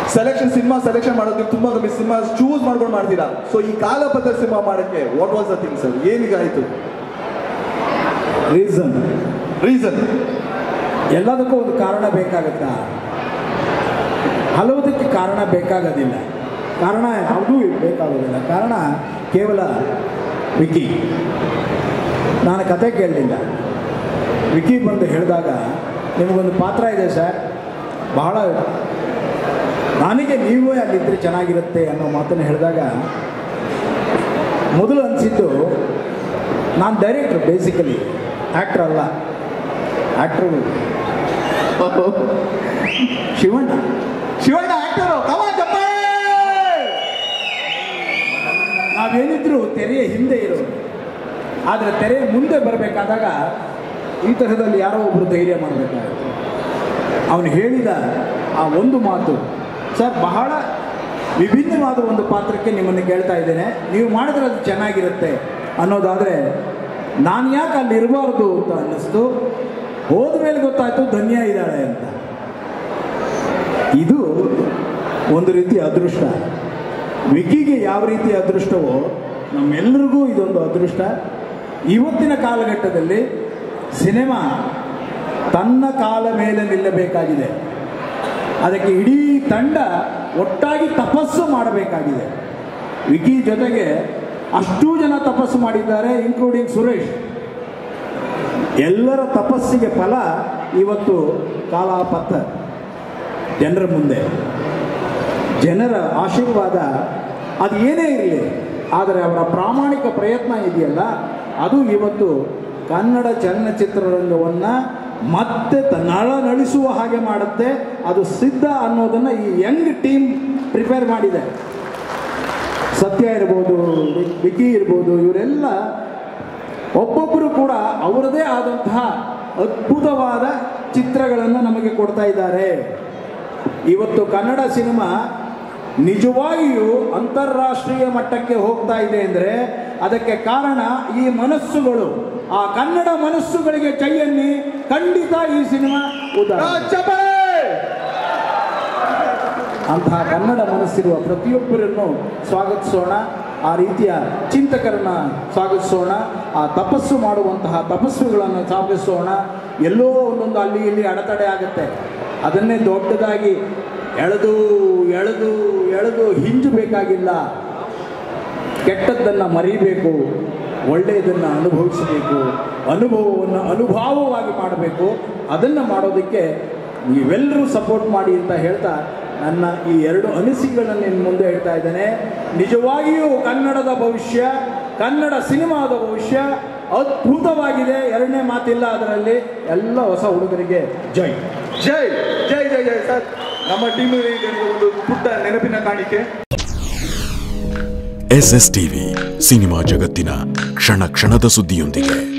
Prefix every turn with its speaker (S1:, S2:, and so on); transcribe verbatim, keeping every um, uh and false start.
S1: Selection cinema selection ಮಾಡೋದು ನೀವು ತುಂಬಾ ಕಮ್ಮಿ ಸಿನಿಮಾ ಚೂಸ್ ಮಾಡ್ಕೊಂಡು ಮಾಡ್ತೀರಾ. ಸೊ ಈ ಕಾಲಪತ್ರ ಸಿನಿಮಾ ಮಾಡೋಕ್ಕೆ what was the thing sir? ಏನಿಗಾಯಿತು
S2: ರೀಸನ್?
S1: ರೀಸನ್
S2: ಎಲ್ಲದಕ್ಕೂ ಒಂದು ಕಾರಣ ಬೇಕಾಗುತ್ತಾ? ಹಲವುದಕ್ಕೆ ಕಾರಣ ಬೇಕಾಗೋದಿಲ್ಲ. ಕಾರಣ ಯಾವುದೂ ಬೇಕಾಗೋದಿಲ್ಲ. ಕಾರಣ ಕೇವಲ ವಿಕಿ. ನಾನು ಕತೆ ಕೇಳಲಿಲ್ಲ. ವಿಕಿ ಬಂದು ಹೇಳಿದಾಗ ನಿಮಗೊಂದು ಪಾತ್ರ ಇದೆ ಸರ್, ಬಹಳ ನನಗೆ ನೀವೇ ಅಲ್ಲಿದ್ದರೆ ಚೆನ್ನಾಗಿರುತ್ತೆ ಅನ್ನೋ ಮಾತನ್ನು ಹೇಳಿದಾಗ ಮೊದಲು ಅನಿಸಿದ್ದು, ನಾನು ಡೈರೆಕ್ಟ್ರ್, ಬೇಸಿಕಲಿ ಆ್ಯಕ್ಟ್ರ್ ಅಲ್ಲ. ಆ್ಯಕ್ಟ್ರು ಶಿವಣ್ಣ.
S1: ಶಿವಣ್ಣ ಆಕ್ಟರು.
S2: ನಾವೇನಿದ್ರು ತೆರೆಯ ಹಿಂದೆ ಇರೋದು, ಆದರೆ ತೆರೆಯ ಮುಂದೆ ಬರಬೇಕಾದಾಗ ಈ ತರಹದಲ್ಲಿ ಯಾರೋ ಒಬ್ಬರು ಧೈರ್ಯ ಮಾಡಬೇಕಾಗುತ್ತೆ. ಅವನು ಹೇಳಿದ ಆ ಒಂದು ಮಾತು, ಸರ್ ಬಹಳ ವಿಭಿನ್ನವಾದ ಒಂದು ಪಾತ್ರಕ್ಕೆ ನಿಮ್ಮನ್ನು ಕೇಳ್ತಾ ಇದ್ದೇನೆ, ನೀವು ಮಾಡಿದ್ರೆ ಅದು ಚೆನ್ನಾಗಿರುತ್ತೆ ಅನ್ನೋದಾದರೆ ನಾನು ಯಾಕೆ ಅಲ್ಲಿ ಇರಬಾರ್ದು ಅಂತ ಅನ್ನಿಸ್ತು. ಹೋದ ಮೇಲೆ ಗೊತ್ತಾಯಿತು ಧನ್ಯ ಇದ್ದಾಳೆ ಅಂತ. ಇದು ಒಂದು ರೀತಿ ಅದೃಷ್ಟ. ವಿಕಿಗೆ ಯಾವ ರೀತಿ ಅದೃಷ್ಟವೋ ನಮ್ಮೆಲ್ಲರಿಗೂ ಇದೊಂದು ಅದೃಷ್ಟ. ಇವತ್ತಿನ ಕಾಲಘಟ್ಟದಲ್ಲಿ ಸಿನಿಮಾ ತನ್ನ ಕಾಲ ಮೇಲೆ ನಿಲ್ಲಬೇಕಾಗಿದೆ. ಅದಕ್ಕೆ ಇಡೀ ತಂಡ ಒಟ್ಟಾಗಿ ತಪಸ್ಸು ಮಾಡಬೇಕಾಗಿದೆ. ವಿಕಿ ಜೊತೆಗೆ ಅಷ್ಟೂ ಜನ ತಪಸ್ಸು ಮಾಡಿದ್ದಾರೆ, ಇನ್ಕ್ಲೂಡಿಂಗ್ ಸುರೇಶ್. ಎಲ್ಲರ ತಪಸ್ಸಿಗೆ ಫಲ ಇವತ್ತು ಕಾಲಪತ್ರ ಜನರ ಮುಂದೆ. ಜನರ ಆಶೀರ್ವಾದ ಅದು ಏನೇ ಇರಲಿ, ಆದರೆ ಅವರ ಪ್ರಾಮಾಣಿಕ ಪ್ರಯತ್ನ ಇದೆಯಲ್ಲ, ಅದು ಇವತ್ತು ಕನ್ನಡ ಚಲನಚಿತ್ರರಂಗವನ್ನು ಮತ್ತೆ ನಳನಳಿಸುವ ಹಾಗೆ ಮಾಡುತ್ತೆ. ಅದು ಸಿದ್ಧ ಅನ್ನೋದನ್ನು ಈ ಯಂಗ್ ಟೀಮ್ ಪ್ರಿಪೇರ್ ಮಾಡಿದೆ. ಸತ್ಯ ಇರ್ಬೋದು, ವಿಕಿ ಇರ್ಬೋದು, ಇವರೆಲ್ಲ ಒಬ್ಬೊಬ್ಬರು ಕೂಡ ಅವರದೇ ಆದಂತಹ ಅದ್ಭುತವಾದ ಚಿತ್ರಗಳನ್ನು ನಮಗೆ ಕೊಡ್ತಾ ಇದ್ದಾರೆ. ಇವತ್ತು ಕನ್ನಡ ಸಿನಿಮಾ ನಿಜವಾಗಿಯೂ ಅಂತಾರಾಷ್ಟ್ರೀಯ ಮಟ್ಟಕ್ಕೆ ಹೋಗ್ತಾ ಇದೆ ಅಂದರೆ ಅದಕ್ಕೆ ಕಾರಣ ಈ ಮನಸ್ಸುಗಳು. ಆ ಕನ್ನಡ ಮನಸ್ಸುಗಳಿಗೆ ಕೈಯನ್ನಿ ಖಂಡಿತ ಈ ಸಿನಿಮಾ ಉದಾಹರಣೆ. ಅಂತಹ ಕನ್ನಡ ಮನಸ್ಸಿರುವ ಪ್ರತಿಯೊಬ್ಬರನ್ನು ಸ್ವಾಗತಿಸೋಣ. ಆ ರೀತಿಯ ಚಿಂತಕರನ್ನ ಸ್ವಾಗತಿಸೋಣ. ಆ ತಪಸ್ಸು ಮಾಡುವಂತಹ ತಪಸ್ಸುಗಳನ್ನು ಸ್ವಾಗತಿಸೋಣ. ಎಲ್ಲೋ ಒಂದೊಂದು ಅಲ್ಲಿ ಇಲ್ಲಿ ಅಡೆತಡೆ ಆಗುತ್ತೆ. ಅದನ್ನೇ ದೊಡ್ಡದಾಗಿ ಎಳೆದು ಎಳೆದು ಎಳೆದು ಹಿಂಜಬೇಕಾಗಿಲ್ಲ. ಕೆಟ್ಟದ್ದನ್ನು ಮರಿಬೇಕು, ಒಳ್ಳೆಯದನ್ನು ಅನುಭವಿಸಬೇಕು, ಅನುಭವವನ್ನು ಅನುಭವವಾಗಿ ಮಾಡಬೇಕು. ಅದನ್ನು ಮಾಡೋದಕ್ಕೆ ನೀವೆಲ್ಲರೂ ಸಪೋರ್ಟ್ ಮಾಡಿ ಅಂತ ಹೇಳ್ತಾ ನನ್ನ ಈ ಎರಡು ಅನಿಸಿಕೆಗಳನ್ನು ನಿನ್ನ ಮುಂದೆ ಹೇಳ್ತಾ ಇದ್ದೇನೆ. ನಿಜವಾಗಿಯೂ ಕನ್ನಡದ ಭವಿಷ್ಯ, ಕನ್ನಡ ಸಿನಿಮಾದ ಭವಿಷ್ಯ ಅದ್ಭುತವಾಗಿದೆ. ಎರಡನೇ ಮಾತಿಲ್ಲ ಅದರಲ್ಲಿ. ಎಲ್ಲ ಹೊಸ ಹುಡುಗರಿಗೆ ಜೈ
S1: ಜೈ ಜೈ ಜೈ ಜೈ ಸರ್. ನಮ್ಮ ಟೀಮಿಗೆ ಒಂದು ಪುಟ್ಟ ನೆನಪಿನ ಕಾಣಿಕೆ.
S3: ಎಸ್ ಎಸ್ ಟಿವಿ ಸಿನಿಮಾ ಜಗತ್ತಿನ ಕ್ಷಣ ಕ್ಷಣದ ಸುದ್ದಿಯೊಂದಿಗೆ.